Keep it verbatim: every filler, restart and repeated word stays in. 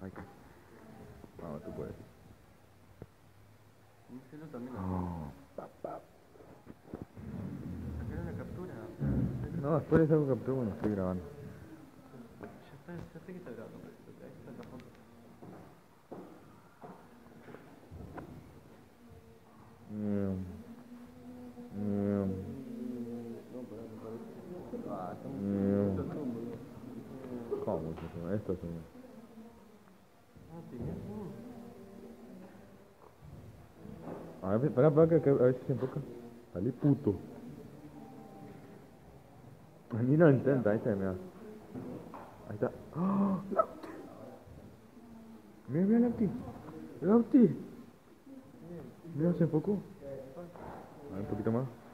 está. Vamos, tú puedes. Ese no también lo Oh, pa, pa. sacar una captura. No, después les hago captura cuando estoy grabando. Ya está, ya sé que está grabando, pero ahí está la foto. Mm. Mm. No, pará, me parece. Ah, está Mm. mucho zoom, boludo. ¿Cómo mucho zoom? Esto es un... Ah, tenía zoom. A ver, pará, pará, que, que a ver si se enfoca. Salí puto. Ni no intenta, ahí está, mira. Ahí está. ¡Oh! ¡Lauti! Mira, mira, Lauti. Lauti. Mira, se enfocó. A ver, un poquito más.